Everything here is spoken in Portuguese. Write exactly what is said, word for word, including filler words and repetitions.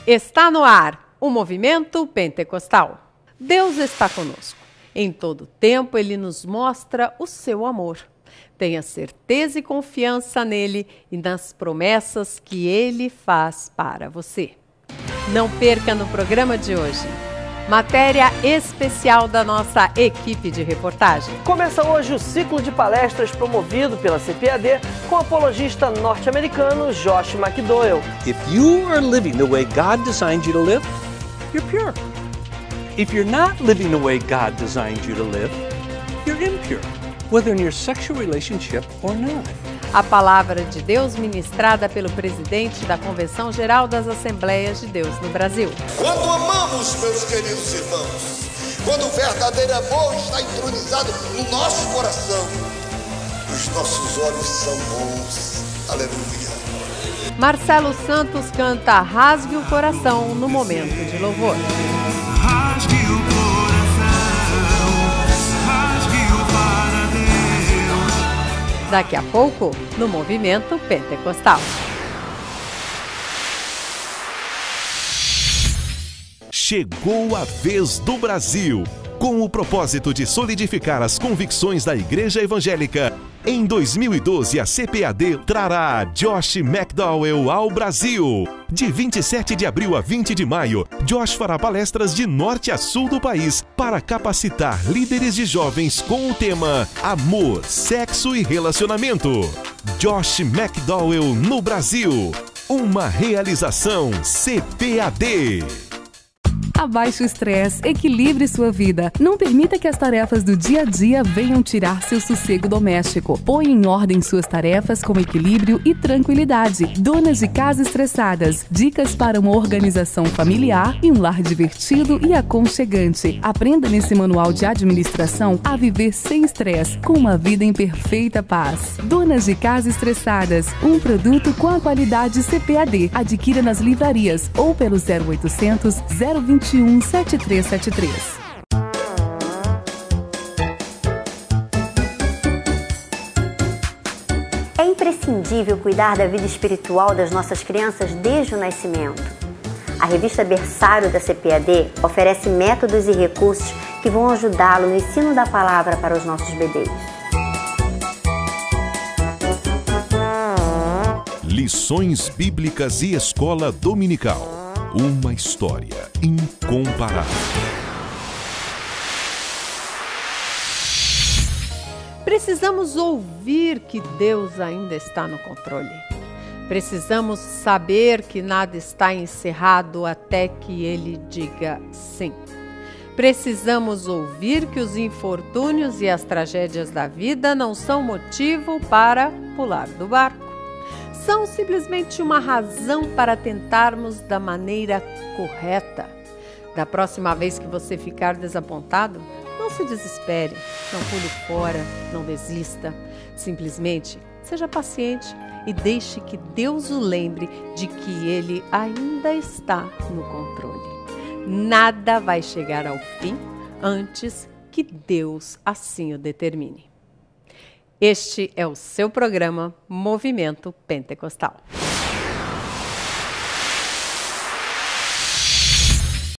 Está no ar o Movimento Pentecostal. Deus está conosco. Em todo tempo Ele nos mostra o seu amor. Tenha certeza e confiança nele e nas promessas que Ele faz para você. Não perca no programa de hoje. Matéria especial da nossa equipe de reportagem. Começa hoje o ciclo de palestras promovido pela C P A D com o apologista norte-americano Josh McDowell. If you are living the way God designed you to live, you're pure. If you're not living the way God designed you to live, you're impure, whether in your sexual relationship or not. A palavra de Deus ministrada pelo presidente da Convenção Geral das Assembleias de Deus no Brasil. Quando amamos, meus queridos irmãos, quando o verdadeiro amor está entronizado no nosso coração, os nossos olhos são bons. Aleluia. Marcelo Santos canta Rasgue o Coração no momento de louvor. Rasgue o coração, rasgue-o para Deus. Daqui a pouco, no Movimento Pentecostal. Chegou a vez do Brasil. Com o propósito de solidificar as convicções da Igreja Evangélica, em dois mil e doze a C P A D trará Josh McDowell ao Brasil. De vinte e sete de abril a vinte de maio, Josh fará palestras de norte a sul do país para capacitar líderes de jovens com o tema Amor, Sexo e Relacionamento. Josh McDowell no Brasil. Uma realização C P A D. Abaixe o estresse, equilibre sua vida. Não permita que as tarefas do dia a dia venham tirar seu sossego doméstico. Põe em ordem suas tarefas com equilíbrio e tranquilidade. Donas de casa estressadas, dicas para uma organização familiar e um lar divertido e aconchegante. Aprenda nesse manual de administração a viver sem estresse, com uma vida em perfeita paz. Donas de casa estressadas, um produto com a qualidade C P A D. Adquira nas livrarias ou pelo zero oitocentos, zero vinte e um, sete três sete três. É imprescindível cuidar da vida espiritual das nossas crianças desde o nascimento. A revista Berçário da C P A D oferece métodos e recursos que vão ajudá-lo no ensino da palavra para os nossos bebês. Lições Bíblicas e Escola Dominical. Uma história incomparável. Precisamos ouvir que Deus ainda está no controle. Precisamos saber que nada está encerrado até que Ele diga sim. Precisamos ouvir que os infortúnios e as tragédias da vida não são motivo para pular do barco. São simplesmente uma razão para tentarmos da maneira correta. Da próxima vez que você ficar desapontado, não se desespere, não pule fora, não desista. Simplesmente seja paciente e deixe que Deus o lembre de que Ele ainda está no controle. Nada vai chegar ao fim antes que Deus assim o determine. Este é o seu programa Movimento Pentecostal.